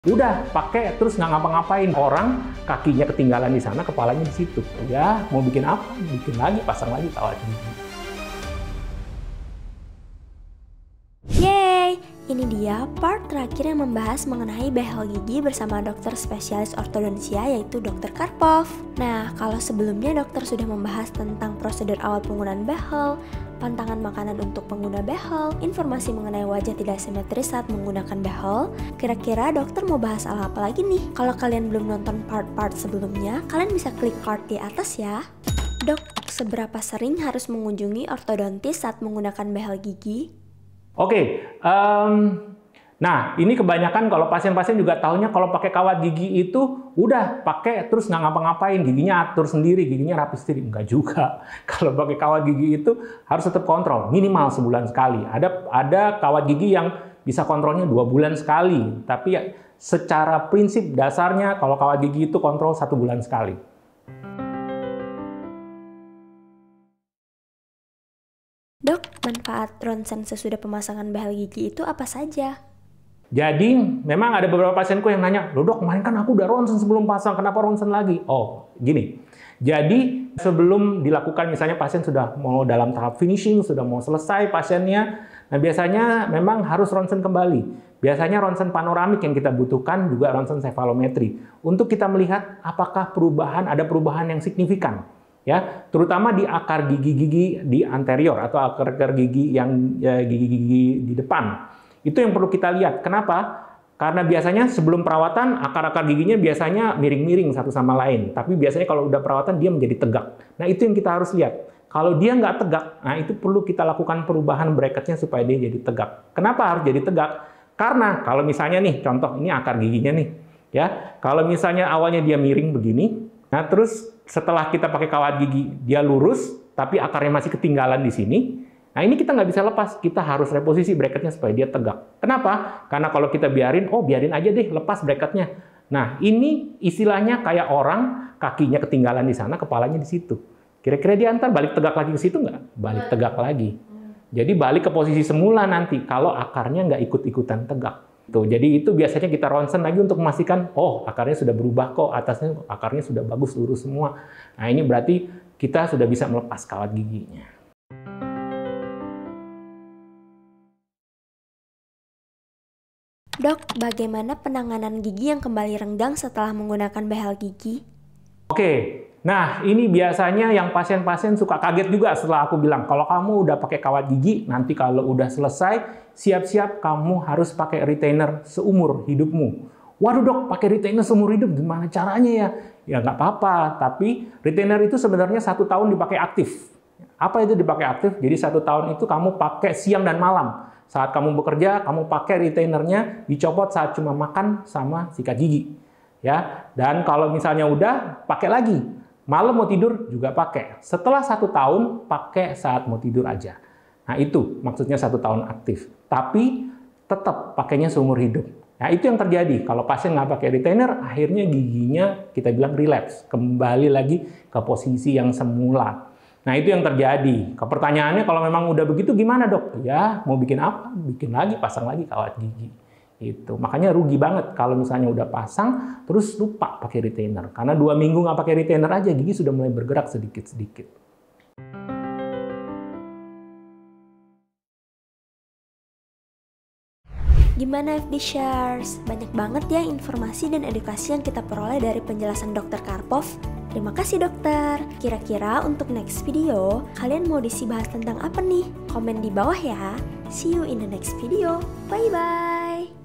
Udah pakai terus nggak ngapa-ngapain, orang kakinya ketinggalan di sana, kepalanya di situ. Ya mau bikin apa? Bikin lagi, pasang lagi kawat gigi. Yeay! Ini dia part terakhir yang membahas mengenai behel gigi bersama dokter spesialis ortodontia yaitu Dr. Karpov. Nah, kalau sebelumnya dokter sudah membahas tentang prosedur awal penggunaan behel, pantangan makanan untuk pengguna behel, informasi mengenai wajah tidak simetris saat menggunakan behel, kira-kira dokter mau bahas hal apa lagi nih? Kalau kalian belum nonton part-part sebelumnya, kalian bisa klik card di atas ya. Dok, seberapa sering harus mengunjungi ortodontis saat menggunakan behel gigi? Oke, nah ini kebanyakan kalau pasien-pasien juga taunya kalau pakai kawat gigi itu udah pakai terus nggak ngapa-ngapain, giginya atur sendiri, giginya rapi sendiri. Enggak juga. Kalau pakai kawat gigi itu harus tetap kontrol, minimal sebulan sekali. Ada kawat gigi yang bisa kontrolnya 2 bulan sekali, tapi ya, secara prinsip dasarnya kalau kawat gigi itu kontrol 1 bulan sekali. Dok, manfaat ronsen sesudah pemasangan behel gigi itu apa saja? Jadi, memang ada beberapa pasienku yang nanya, loh dok, kemarin kan aku udah ronsen sebelum pasang, kenapa ronsen lagi? Oh, gini. Jadi, sebelum dilakukan, misalnya pasien sudah mau dalam tahap finishing, sudah mau selesai pasiennya, nah biasanya memang harus ronsen kembali. Biasanya ronsen panoramik yang kita butuhkan, juga ronsen cefalometri. Untuk kita melihat apakah ada perubahan yang signifikan. Ya, terutama di akar gigi-gigi di anterior atau akar gigi yang gigi-gigi di depan. Itu yang perlu kita lihat. Kenapa? Karena biasanya sebelum perawatan akar-akar giginya biasanya miring-miring satu sama lain. Tapi biasanya kalau udah perawatan dia menjadi tegak. Nah, itu yang kita harus lihat. Kalau dia nggak tegak, nah itu perlu kita lakukan perubahan bracketnya supaya dia jadi tegak. Kenapa harus jadi tegak? Karena kalau misalnya nih, contoh ini akar giginya nih, ya. Kalau misalnya awalnya dia miring begini, nah terus setelah kita pakai kawat gigi, dia lurus, tapi akarnya masih ketinggalan di sini. Nah ini kita nggak bisa lepas, kita harus reposisi bracketnya supaya dia tegak. Kenapa? Karena kalau kita biarin aja deh, lepas bracketnya. Nah ini istilahnya kayak orang kakinya ketinggalan di sana, kepalanya di situ. Kira-kira dia ntar balik tegak lagi ke situ nggak? Balik tegak lagi. Jadi balik ke posisi semula nanti, kalau akarnya nggak ikut-ikutan tegak. Tuh, jadi itu biasanya kita ronsen lagi untuk memastikan, oh akarnya sudah berubah kok, atasnya akarnya sudah bagus lurus semua. Nah ini berarti kita sudah bisa melepas kawat giginya. Dok, bagaimana penanganan gigi yang kembali renggang setelah menggunakan behel gigi? Oke, nah ini biasanya yang pasien-pasien suka kaget juga setelah aku bilang, kalau kamu udah pakai kawat gigi, nanti kalau udah selesai, siap-siap kamu harus pakai retainer seumur hidupmu. Waduh dok, pakai retainer seumur hidup, gimana caranya ya? Ya nggak apa-apa, tapi retainer itu sebenarnya 1 tahun dipakai aktif. Apa itu dipakai aktif? Jadi 1 tahun itu kamu pakai siang dan malam. Saat kamu bekerja, kamu pakai retainernya, dicopot saat cuma makan sama sikat gigi. Ya, dan kalau misalnya udah, pakai lagi. Malam mau tidur juga pakai. Setelah 1 tahun, pakai saat mau tidur aja. Nah itu maksudnya 1 tahun aktif. Tapi tetap pakainya seumur hidup. Nah itu yang terjadi. Kalau pasien nggak pakai retainer, akhirnya giginya kita bilang relapse. Kembali lagi ke posisi yang semula. Nah itu yang terjadi. Pertanyaannya kalau memang udah begitu gimana dok? Ya mau bikin apa? Bikin lagi, pasang lagi kawat gigi. Itu. Makanya rugi banget kalau misalnya udah pasang, terus lupa pakai retainer. Karena 2 minggu nggak pakai retainer aja, gigi sudah mulai bergerak sedikit-sedikit. Gimana FD Shares? Banyak banget ya informasi dan edukasi yang kita peroleh dari penjelasan Dr. Karpov. Terima kasih dokter. Kira-kira untuk next video, kalian mau bahas tentang apa nih? Komen di bawah ya. See you in the next video. Bye-bye.